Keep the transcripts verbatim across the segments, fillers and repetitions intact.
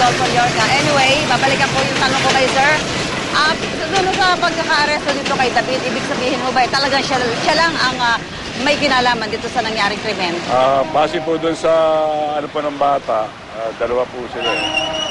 Rodolfo Llorca. Anyway, babalikan ko yung tanong ko kay sir. Uh, doon sa pagkaka-aresto dito kay David, ibig sabihin mo ba, eh, talagang siya, siya lang ang uh, may kinalaman dito sa nangyaring krimen? Uh, base po doon sa ano po ng bata, uh, dalawa po sila. Eh.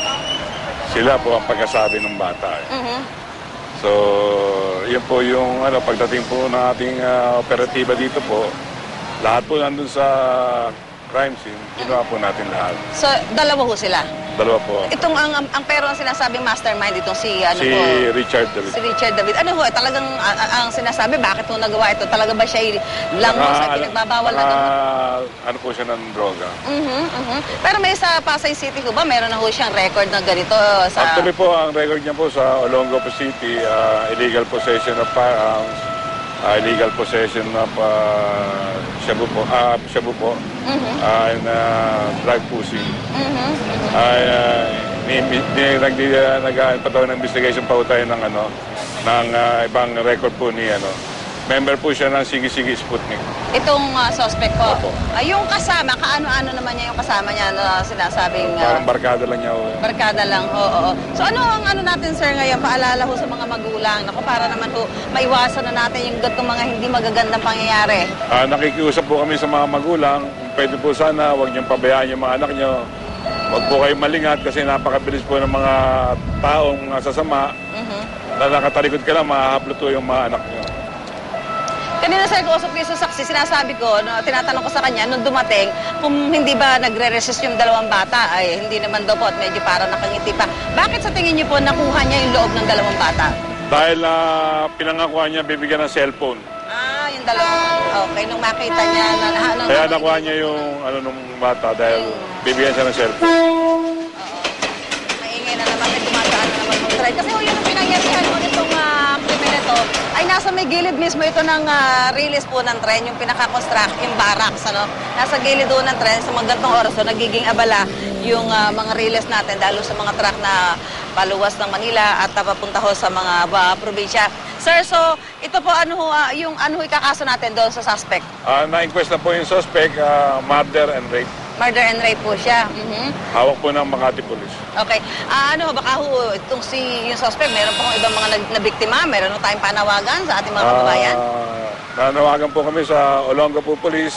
Sila po ang pagkasabi ng bata. Eh. Mm-hmm. So, yun po yung ano, pagdating po ng ating uh, operatiba dito po, lahat po nandun sa crime scene, ginawa po natin lahat. So, dalawa ho sila? Dalawa po. Itong ang, ang, ang pero ang sinasabing mastermind, itong si, ano si po? Richard David. Si Richard David. Ano ho, talagang ang, ang sinasabi, bakit ho nagawa ito? Talaga ba siya lang ho sa pinagbabawal na gamot? Ano po siya ng droga. Mm-hmm, mm-hmm. Pero may sa Pasay City ho ba, meron na ho siyang record na ganito? Sa... Actually po, ang record niya po sa Olongapo City, uh, illegal possession of firearms, Uh, illegal possession of uh, shabu po, uh, shabu po mm-hmm. uh, and uh, drug pushing. Mm-hmm. Ay, uh, ni, ni, ni, nag, uh, nag-pataw ng investigation pa po tayo ng, ano, ng uh, ibang record po ni ano. Member po siya ng Sige-Sige Sputnik. Itong uh, suspect po? Opo. Uh, yung kasama, kaano-ano naman niya yung kasama niya na sinasabing... Uh, Parang barkada lang niya. Oh. Barkada lang, oo. oo. So ano ang ano natin, sir, ngayon? Paalala ho sa mga magulang. Naku, para naman ho, maiwasan na natin yung gatong mga hindi magagandang pangyayari. Uh, nakikiusap po kami sa mga magulang. Kung pwede po sana, huwag niyong pabayaan yung mga anak niyo. Huwag po kayo malingat kasi napakabilis po ng mga taong sasama. Mm-hmm. Na nakatalikod ka lang, mahahapluto yung mga anak niyo. Kanina sir, kausap ko yung saksi, sinasabi ko, no, tinatanong ko sa kanya, nung dumating, kung hindi ba nagre-resist yung dalawang bata, ay hindi naman daw po at medyo parang nakangiti pa. Bakit sa tingin niyo po nakuha niya yung loob ng dalawang bata? Dahil uh, pinangakuha niya bibigyan ng cellphone. Ah, yung dalawang, okay, nung makita niya na... Ano, Kaya nakuha niya yung ano nung bata dahil hmm. bibigyan siya ng cellphone. Oo. Maingay na naman, may dumadaan na naman ng try. Kasi oh, yun ang pinangyarihan mo itong uh, krimen ito, ay nasa may gilid mismo ito ng uh, release po ng tren, yung pinaka-construct, yung barracks, ano? Nasa gilid doon ng tren, sa mga gantong oras, so nagiging abala yung uh, mga release natin, dahil sa mga truck na paluwas ng Manila at uh, papunta ho sa mga uh, probinsya. Sir, so ito po, ano ho, uh, yung ano ho ikakaso natin doon sa suspect? Uh, Na-inquest na po yung suspect, uh, murder and rape. Murder and rape po siya. Mm-hmm. Hawak po ng Makati Police. Okay. Uh, ano, baka ho, itong si yung suspect, meron po ibang mga nabiktima, meron ho tayong panawagan sa ating mga kababayan? Uh, nanawagan po kami sa Olongapo Police.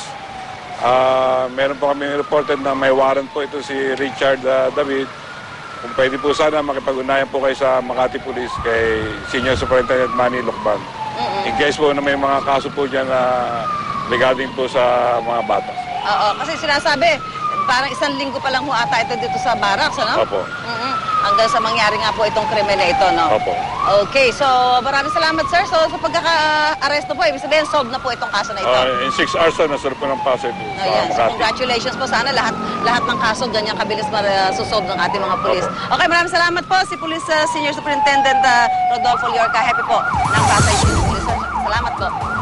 Uh, meron po kami reported na may warrant po ito si Richard uh, David. Kung pwede po sana makipag-unayan po kayo sa Makati Police kay Senior Superintendent Manny Lucban. Mm-hmm. In case po na may mga kaso po dyan na regarding po sa mga bata. Oo, kasi sinasabi, parang isang linggo pa lang ho ata ito dito sa barracks, ano? Opo. Mm-hmm. Hanggang sa mangyari nga po itong krimen na ito, no? Opo. Okay, so maraming salamat, sir. So sa pagkaka-aresto po, ibig sabihin, solve na po itong kaso na ito. Uh, in six hours na, nasolve po ng Pasay po sa Ayan, Makati. so congratulations po. Sana lahat lahat ng kaso ganyan kabilis masusolve ng ating mga pulis. Opo. Okay, maraming salamat po. Si Police uh, Senior Superintendent uh, Rodolfo Llorca. Happy po ng Pasay City Police. Salamat po.